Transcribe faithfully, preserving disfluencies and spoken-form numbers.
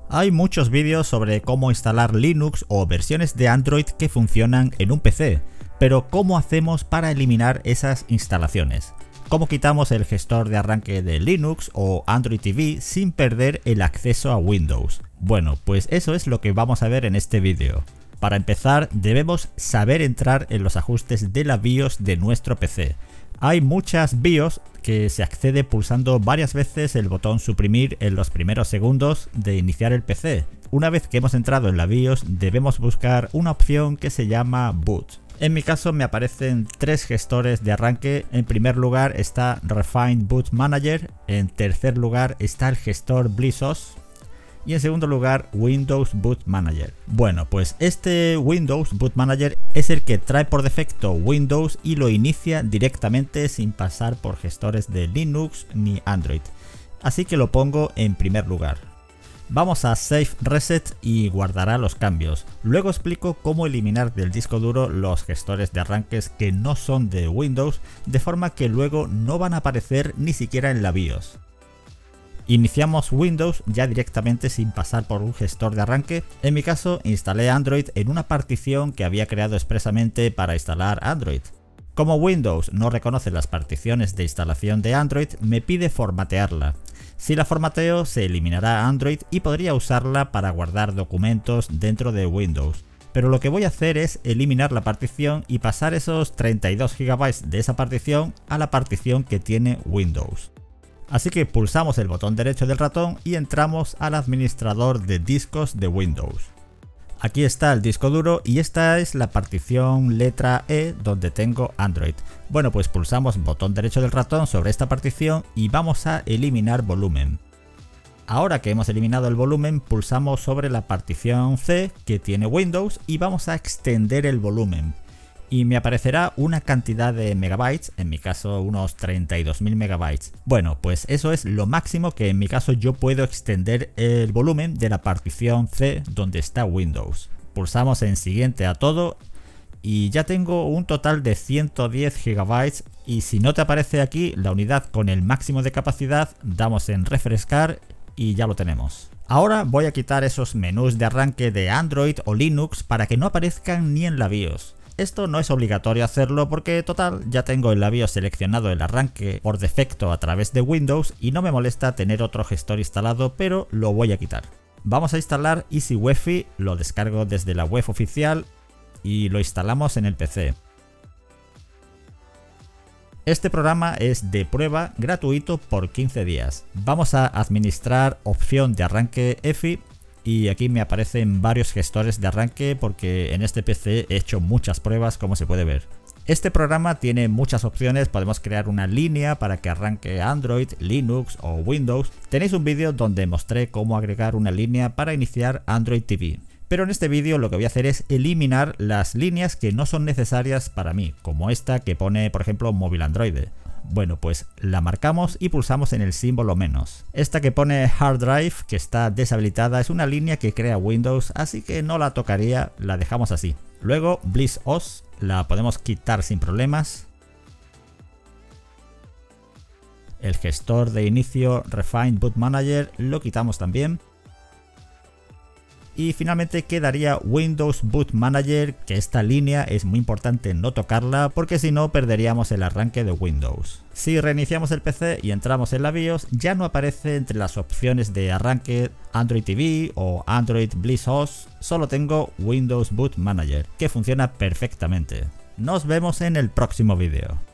Hay muchos vídeos sobre cómo instalar Linux o versiones de Android que funcionan en un P C, pero ¿cómo hacemos para eliminar esas instalaciones? ¿Cómo quitamos el gestor de arranque de Linux o Android T V sin perder el acceso a Windows? Bueno, pues eso es lo que vamos a ver en este vídeo. Para empezar, debemos saber entrar en los ajustes de la BIOS de nuestro P C. Hay muchas BIOS que se accede pulsando varias veces el botón suprimir en los primeros segundos de iniciar el P C. Una vez que hemos entrado en la BIOS, debemos buscar una opción que se llama Boot. En mi caso me aparecen tres gestores de arranque. En primer lugar está Refined Boot Manager, en tercer lugar está el gestor BlissOS y en segundo lugar Windows Boot Manager. Bueno, pues este Windows Boot Manager es el que trae por defecto Windows y lo inicia directamente sin pasar por gestores de Linux ni Android. Así que lo pongo en primer lugar. Vamos a Save Reset y guardará los cambios. Luego explico cómo eliminar del disco duro los gestores de arranques que no son de Windows, de forma que luego no van a aparecer ni siquiera en la BIOS. Iniciamos Windows ya directamente sin pasar por un gestor de arranque. En mi caso instalé Android en una partición que había creado expresamente para instalar Android. Como Windows no reconoce las particiones de instalación de Android, me pide formatearla. Si la formateo, se eliminará Android y podría usarla para guardar documentos dentro de Windows. Pero lo que voy a hacer es eliminar la partición y pasar esos treinta y dos gigabytes de esa partición a la partición que tiene Windows. Así que pulsamos el botón derecho del ratón y entramos al administrador de discos de Windows. Aquí está el disco duro y esta es la partición letra E donde tengo Android. Bueno, pues pulsamos botón derecho del ratón sobre esta partición y vamos a eliminar volumen. Ahora que hemos eliminado el volumen, pulsamos sobre la partición C que tiene Windows y vamos a extender el volumen. Y me aparecerá una cantidad de megabytes, en mi caso unos treinta y dos mil megabytes. Bueno, pues eso es lo máximo que en mi caso yo puedo extender el volumen de la partición C donde está Windows. Pulsamos en siguiente a todo y ya tengo un total de ciento diez gigabytes, y si no te aparece aquí la unidad con el máximo de capacidad, damos en refrescar y ya lo tenemos. Ahora voy a quitar esos menús de arranque de Android o Linux para que no aparezcan ni en la BIOS. Esto no es obligatorio hacerlo porque total ya tengo en la BIOS seleccionado el arranque por defecto a través de Windows y no me molesta tener otro gestor instalado, pero lo voy a quitar. Vamos a instalar EasyUEFI, lo descargo desde la web oficial y lo instalamos en el P C. Este programa es de prueba gratuito por quince días. Vamos a administrar opción de arranque E F I. Y aquí me aparecen varios gestores de arranque porque en este P C he hecho muchas pruebas, como se puede ver. Este programa tiene muchas opciones, podemos crear una línea para que arranque Android, Linux o Windows. Tenéis un vídeo donde mostré cómo agregar una línea para iniciar Android T V. Pero en este vídeo lo que voy a hacer es eliminar las líneas que no son necesarias para mí, como esta que pone por ejemplo móvil Android. Bueno, pues la marcamos y pulsamos en el símbolo menos. Esta que pone Hard Drive, que está deshabilitada, es una línea que crea Windows, así que no la tocaría, la dejamos así. Luego BlissOS, la podemos quitar sin problemas. El gestor de inicio Refined Boot Manager lo quitamos también. Y finalmente quedaría Windows Boot Manager, que esta línea es muy importante no tocarla porque si no perderíamos el arranque de Windows. Si reiniciamos el P C y entramos en la BIOS, ya no aparece entre las opciones de arranque Android T V o Android BlissOS, solo tengo Windows Boot Manager, que funciona perfectamente. Nos vemos en el próximo vídeo.